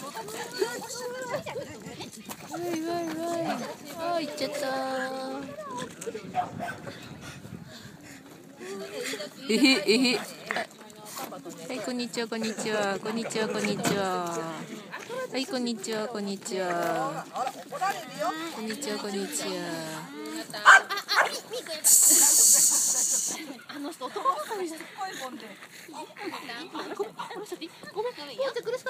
わいわいわい。あ、行っちゃった。えへえへ。はい、こんにちは、こんにちは、こんにちは、こんにちは。はい、こんにちは、こんにちは。こんにちは、こんにちは。あの人、男の子にしつこいもんで。ごめん、ごめん。